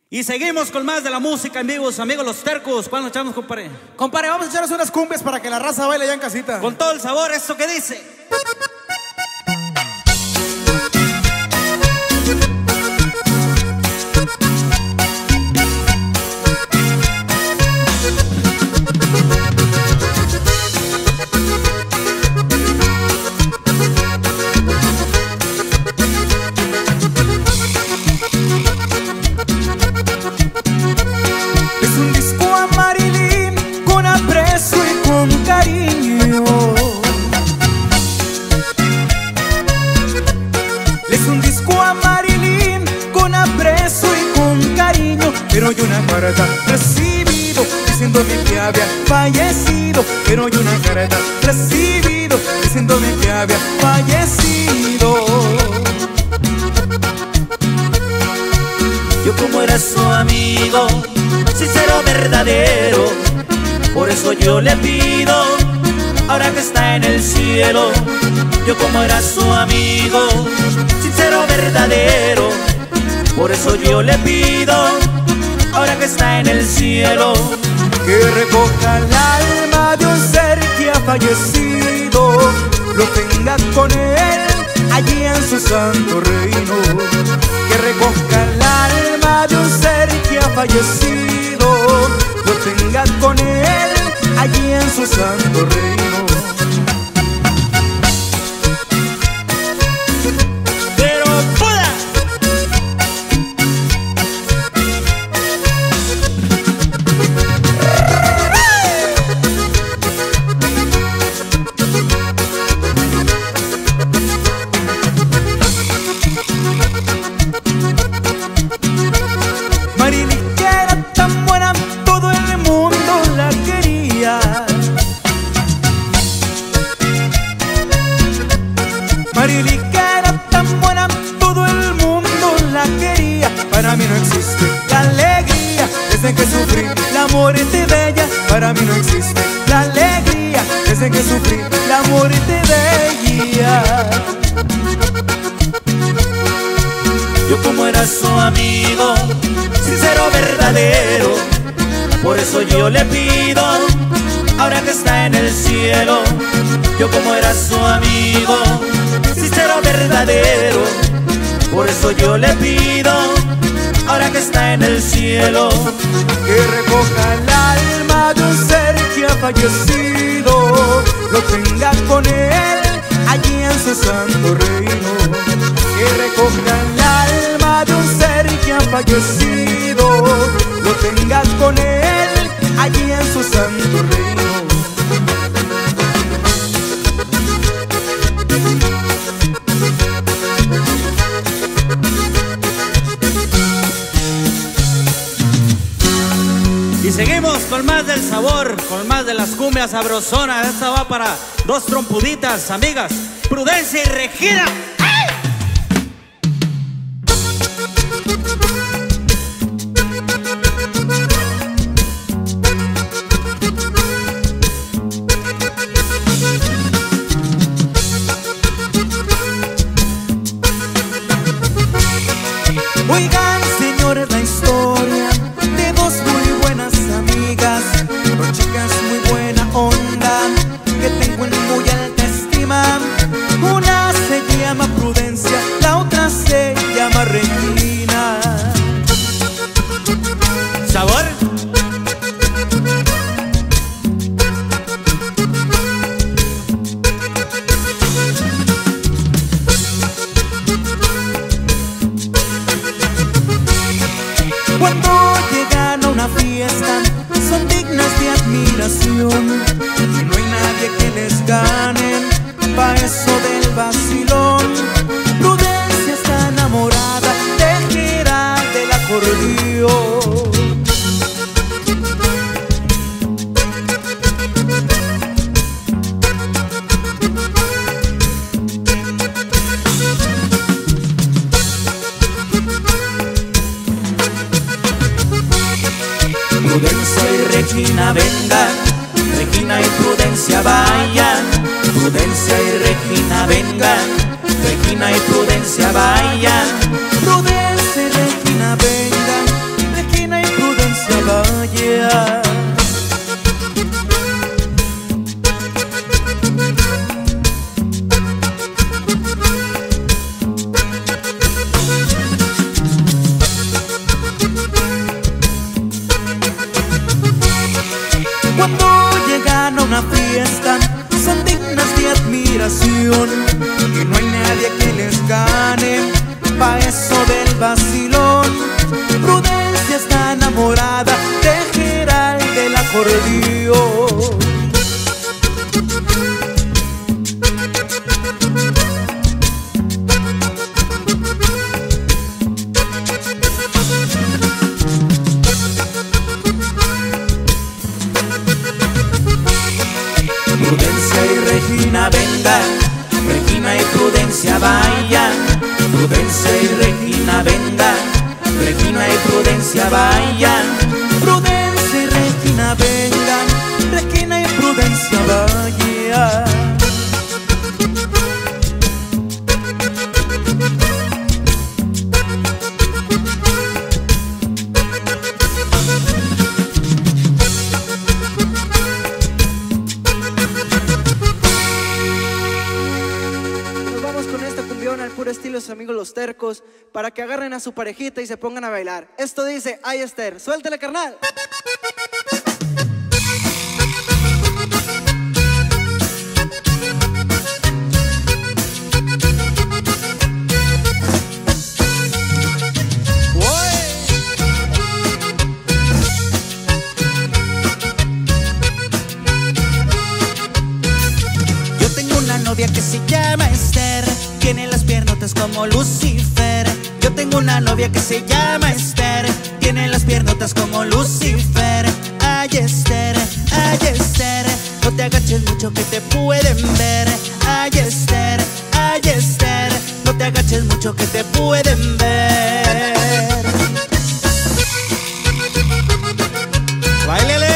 Y seguimos con más de la música en vivo, amigos los tercos. ¿Cuándo echamos, compadre? Compadre, vamos a echarnos unas cumbias para que la raza baile allá en casita. Con todo el sabor, ¿esto qué dice? Pero hay una carta recibido diciéndome que había fallecido. Pero hay una carta recibido diciéndome que había fallecido. Yo como era su amigo, sincero, verdadero, por eso yo le pido, ahora que está en el cielo. Yo como era su amigo, sincero, verdadero, por eso yo le pido, ahora que está en el cielo, que recoja el alma de un ser que ha fallecido, lo tenga con él allí en su santo reino. Que recoja el alma de un ser que ha fallecido, lo tenga con él allí en su santo reino. Marily, que era tan buena, todo el mundo la quería. Para mí no existe la alegría desde que sufrí la muerte de ella. Para mí no existe la alegría desde que sufrí la muerte de ella. Yo como era su amigo, sincero, verdadero, por eso yo le pido, ahora que está en el cielo. Yo como era su amigo, sincero, verdadero, por eso yo le pido, ahora que está en el cielo, que recoja el alma de un ser que ha fallecido, lo tenga con él allí en su santo reino. Que recoja el alma de un ser que ha fallecido, lo tenga con él allí en su santo reino. Y seguimos con más del sabor, con más de las cumbias sabrosonas. Esta va para dos trompuditas, amigas, Prudencia y Regina. Oigan, señores, la historia de dos muy buenas amigas, dos chicas muy buena onda, que tengo en muy alta estima. Una se llama Prudencia, la otra se llama Regina. ¿Sabor? Cuando llegan a una fiesta son dignas de admiración, y no hay nadie que les gane pa' eso del vacilón. Prudencia está enamorada de Gerard del acordeón. Prudencia y Regina vengan, Regina y Prudencia vayan. Prudencia y Regina vengan, Regina y Prudencia vayan. Prudencia y Regina vengan, vengan, Regina y Prudencia vayan, Prudencia y Regina vengan, Regina y Prudencia vayan, Prudencia y Regina vengan, Regina y Prudencia vayan. Al puro estilo sus amigos los tercos, para que agarren a su parejita y se pongan a bailar. Esto dice: ay Esther, suéltale, carnal. Yo tengo una novia que se llama Esther, tiene las piernotas como Lucifer. Yo tengo una novia que se llama Esther, tiene las piernotas como Lucifer. Ay Esther, no te agaches mucho que te pueden ver. Ay Esther, no te agaches mucho que te pueden ver. ¡Báilele!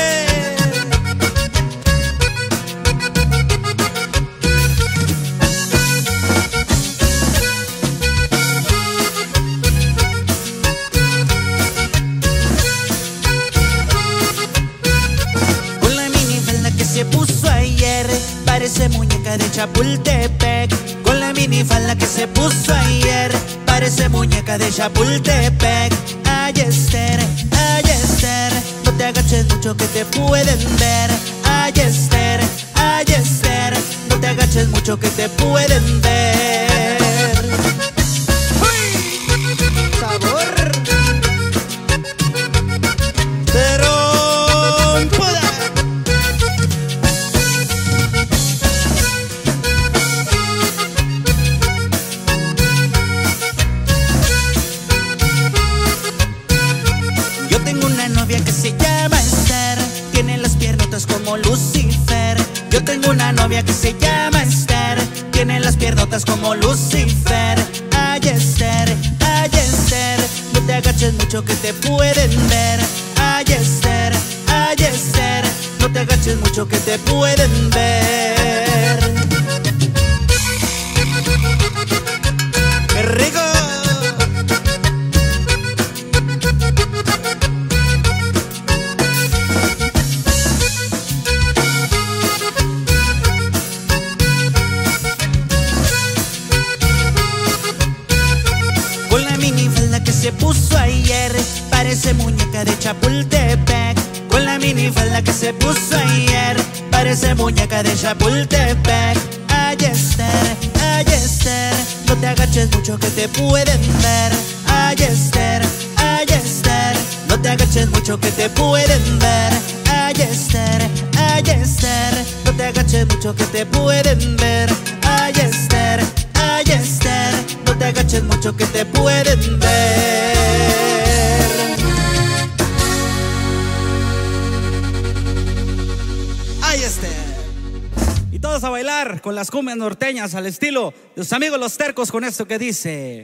Se puso ayer, parece muñeca de Chapultepec. Con la minifalda que se puso ayer, parece muñeca de Chapultepec. Ay Esther, no te agaches mucho que te pueden ver. Ay Esther, no te agaches mucho que te pueden ver. ¡Uy! ¡Sabor! Que se llama Esther, tiene las piernotas como Lucifer. Yo tengo una novia que se llama Esther, tiene las piernotas como Lucifer. Ay Esther, no te agaches mucho que te pueden ver. Ay Esther, no te agaches mucho que te pueden ver. ¡Qué rico! Se puso ayer, parece muñeca de Chapultepec. Con la minifalda que se puso ayer, parece muñeca de Chapultepec. Ay Esther, no te agaches mucho que te pueden ver. Ay Esther, no te agaches mucho que te pueden ver. Ay Esther, no te agaches mucho que te pueden ver. Ay Esther, no te agaches mucho que te pueden ver. Ay Esther. Y todos a bailar con las cumbias norteñas al estilo de sus amigos los tercos, con esto que dice: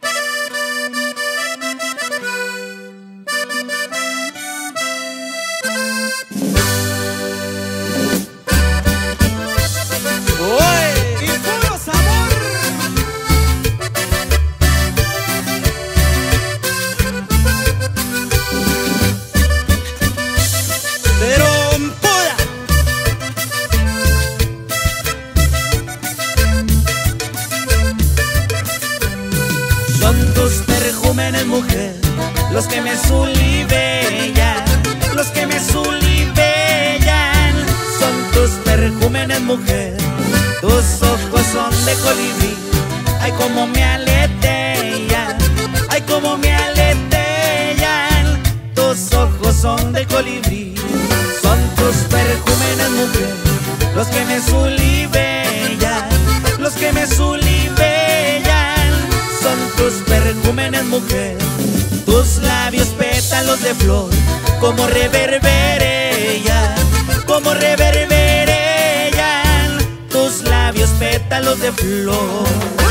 mujer, los que me sulibellan, los que me sulibellan, son tus perjúmenes, mujer. Tus ojos son de colibrí, ay como me aletean, ay como me aletean. Tus ojos son de colibrí, son tus perjúmenes, mujer, los que me sulibellan, los que me sulibellan, son tus perjúmenes, mujer. Tus labios pétalos de flor, como reverberellan, como reverberellan. Tus tus labios pétalos de flor.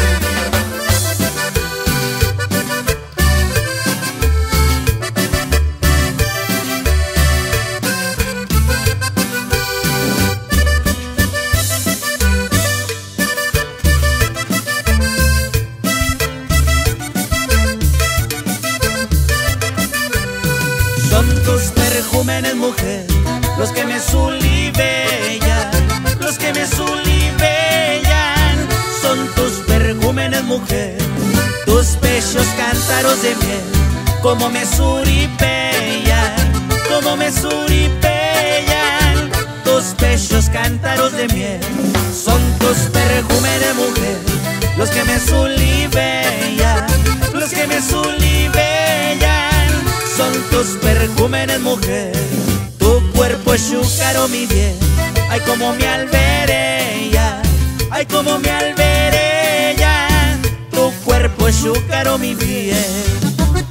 Son tus perjúmenes, mujer, los que me sulibellan, los que me sulibellan. Son tus perjúmenes, mujer, tus pechos cántaros de miel, como me suripellan, como me suripellan. Tus pechos cántaros de miel, son tus perjúmenes, mujer, los que me sulibellan, los que me sulibellan. Son tus perjúmenes, mujer, tu cuerpo es chúcaro, mi bien. Ay, como me alberella, ay, como me alberella. Tu cuerpo es chúcaro, mi bien.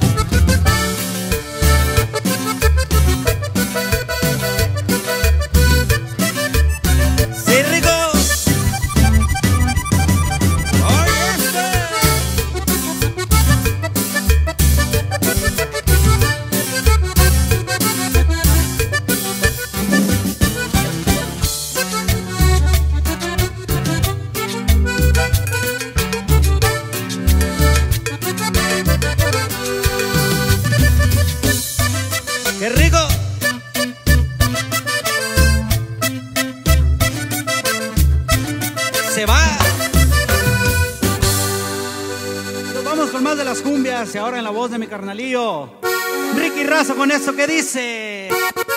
¡Qué rico! Se va. Nos vamos con más de las cumbias y ahora en la voz de mi carnalillo Ricky Razo con esto que dice.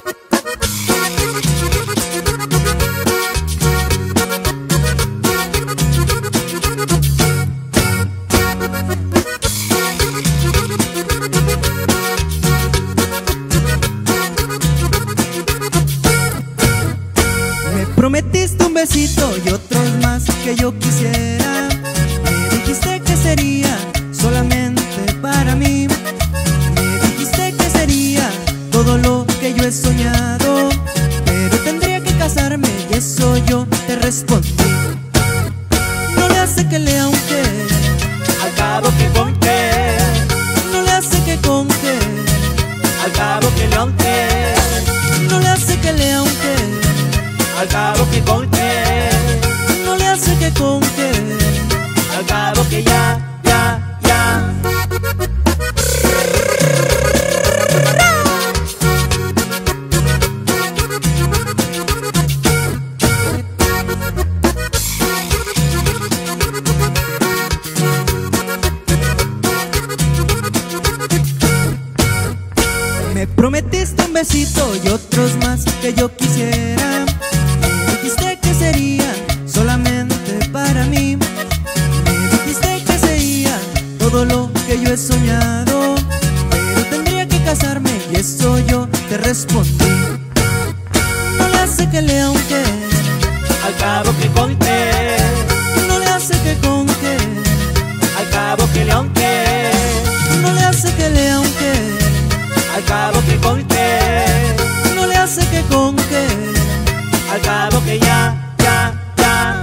Prometiste un besito y otros más que yo quisiera. Me dijiste que sería solamente para mí. Me dijiste que sería todo lo que yo he soñado, pero tendría que casarme y eso yo te respondí. No le hace que le aunque, Al cabo que con qué, no le hace que con que, al cabo que le aunque, no le hace que le aunque, al cabo que con qué, no le hace que con que, al cabo que ya, ya, ya. Me prometiste un besito y otros más que yo quisiera. Me dijiste que sería solamente para mí. Me dijiste que sería todo lo que yo he soñado, pero tendría que casarme y eso yo te respondí. No le hace que le aunque, Al cabo que con qué, no le hace que con que, al cabo que le aunque, no le hace que le aunque, al cabo que con qué, no le hace que con que, al cabo que ya, ya, ya.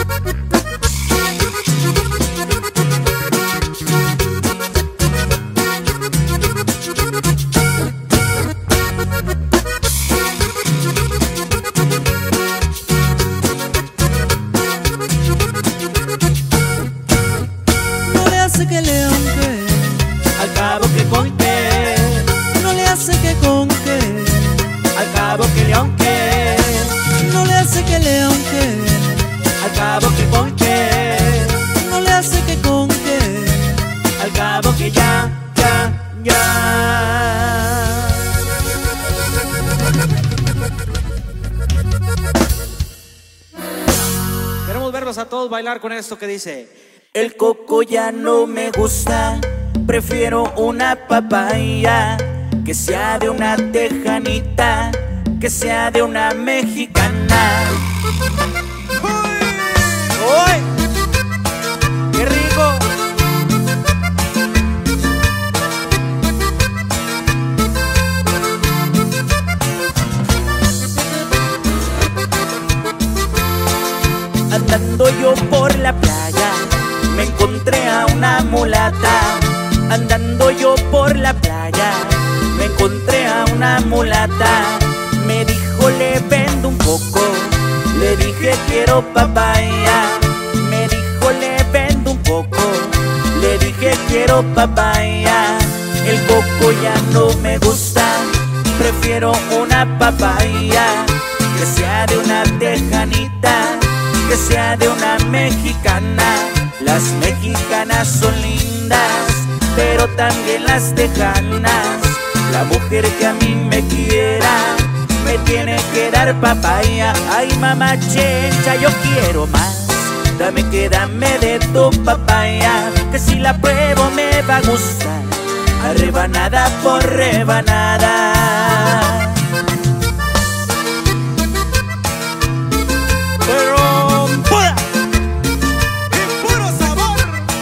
no le hace que le aunque, Al cabo que con qué, no le hace que con que, al cabo que le aunque, no le hace que le aunque, al cabo que con qué, no le hace que con que, al cabo que ya, ya, ya. Queremos verlos a todos bailar con esto que dice. El coco ya no me gusta, prefiero una papaya, que sea de una tejanita, que sea de una mexicana. ¡Uy! ¡Qué rico! Andan encontré a una mulata. Andando yo por la playa, me encontré a una mulata. Me dijo, le vendo un poco. Le dije, quiero papaya. Me dijo, le vendo un poco. Le dije, quiero papaya. El coco ya no me gusta, prefiero una papaya. Que sea de una tejanita, que sea de una mexicana. Las mexicanas son lindas, pero también las tejanas. La mujer que a mí me quiera, me tiene que dar papaya. Ay, mamá chencha, yo quiero más. Dame que dame de tu papaya, que si la pruebo me va a gustar. A rebanada por rebanada. Pero pura y puro sabor.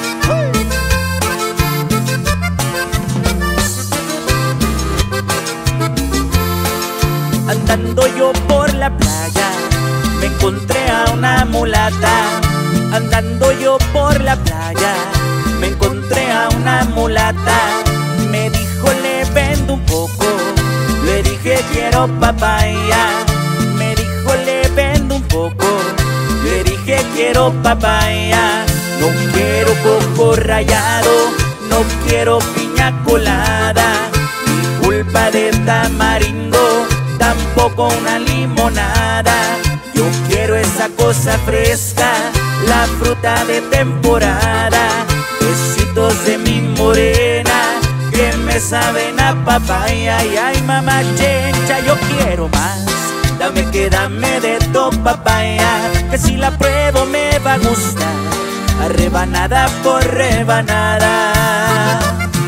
Andando yo por la playa, me encontré a una mulata. Andando yo por la playa, me encontré a una mulata. Me dijo, le vendo un poco. Le dije, quiero papaya. Me dijo, le vendo un poco. Le dije, quiero papaya. No quiero coco rallado, no quiero piña colada, ni pulpa de tamarindo, tampoco una limonada. Yo quiero esa cosa fresca, la fruta de temporada. Besitos de mi morena, que me saben a papaya. Y ay, mamá chencha, yo quiero más. Dame que dame de tu papaya, que si la pruebo me va a gustar. A rebanada por rebanada.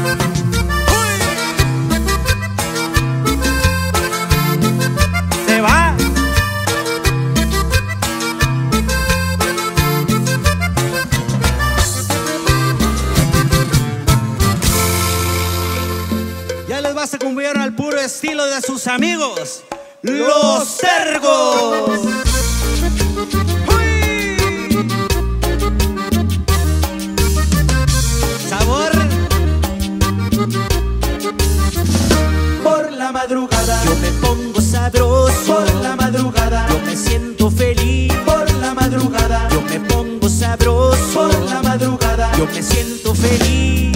Se va. Ya les vas a cumplir al puro estilo de sus amigos, Los Sergos. Sabor. Por la madrugada Yo me pongo sabroso. por la madrugada Yo me siento feliz. por la madrugada Yo me pongo sabroso. por la madrugada Yo me siento feliz.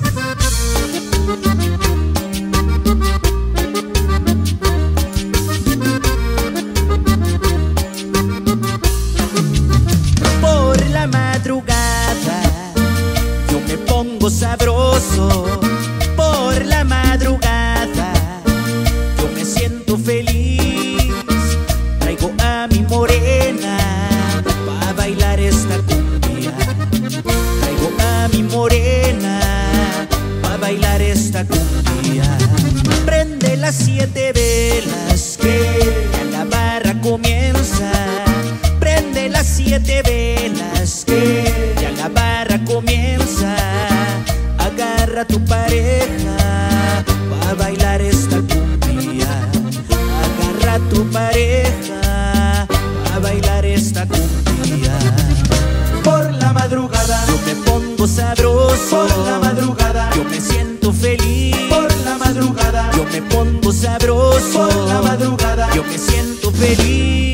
Por la madrugada yo me pongo sabroso. Por la madrugada yo me siento feliz. Traigo a mi morena pa' bailar esta cumbia. Traigo a mi morena pa' bailar esta cumbia. Prende las 7 velas que ya la barra comienza. Prende las 7 velas que ya la barra comienza. Agarra a tu pareja pa' bailar esta cumbia. Agarra a tu pareja pa' bailar esta cumbia. por la madrugada Yo me pongo sabroso. por la madrugada Yo me siento feliz. por la madrugada Yo me pongo sabroso. por la madrugada Yo me siento feliz.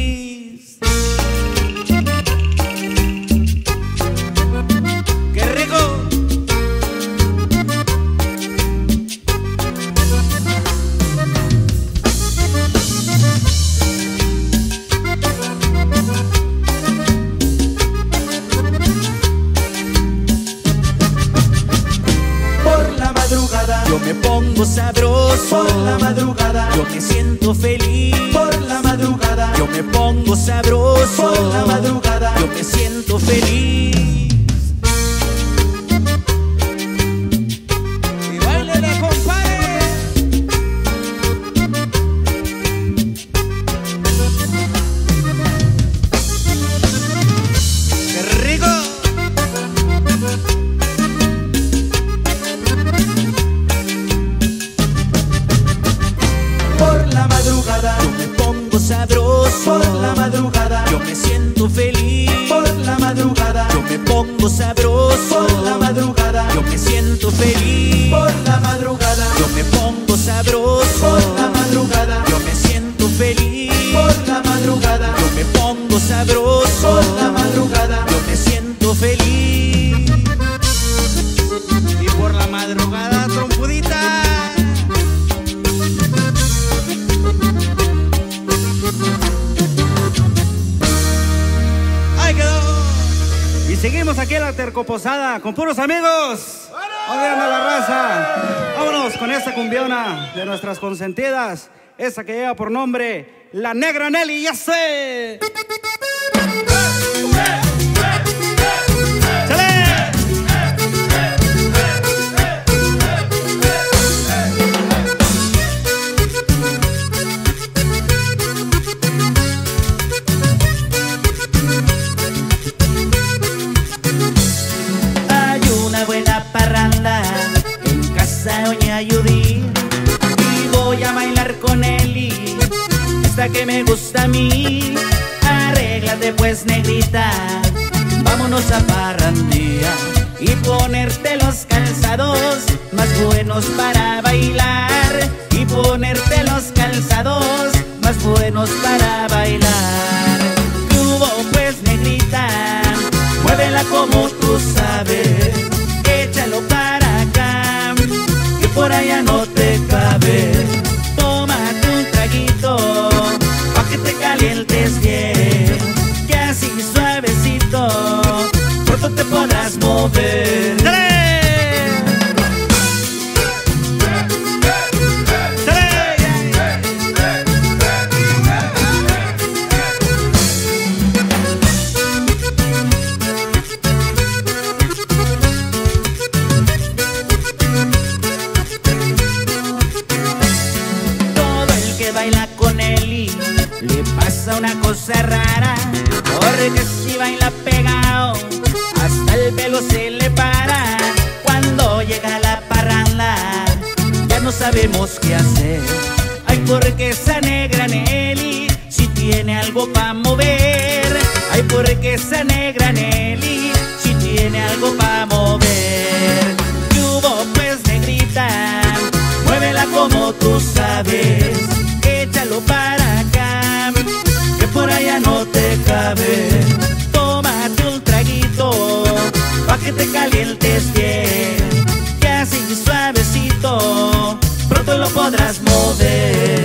¡Qué rico! por la madrugada Yo me pongo sabroso. por la madrugada Yo me siento feliz. por la madrugada Yo me pongo sabroso. por la madrugada Yo me siento feliz. Y báilele, compadre. ¡Qué rico! por la madrugada Yo me pongo sabroso. por la madrugada Yo me siento feliz. por la madrugada Yo me pongo sabroso. por la sabroso. Por la madrugada yo me siento feliz. Y por la madrugada, trompudita. ¡Ahí quedó! Y seguimos aquí en la Tercoposada con puros amigos. ¡Odiando a la raza! Vámonos con esta cumbiona de nuestras consentidas. Esa que lleva por nombre La Negra Nelly, ya sé. Hay una buena parranda en casa de doña Judy y voy a bailar con Eli, esta que me gusta a mí. Arréglate pues, negrita, vámonos a parrandía y ponerte los calzados más buenos para bailar, y ponerte los calzados más buenos para bailar. ¿Qué hubo pues, negrita? Muévela como tú sabes, échalo para acá, que por allá no te cabe. Tómate un traguito, pa' que te calientes bien, que así suavecito, pronto te podrás mover. Baila con Eli, le pasa una cosa rara, porque si baila pegado, hasta el pelo se le para. Cuando llega la parranda, ya no sabemos qué hacer. Ay, porque esa negra Nelly, si tiene algo pa' mover. Ay, porque esa negra Nelly, si tiene algo pa' mover. ¿Qué hubo pues, negrita? Muévela como tú sabes, échalo para acá, que por allá no te cabe. Tómate un traguito, pa' que te calientes bien, que así suavecito, pronto lo podrás mover.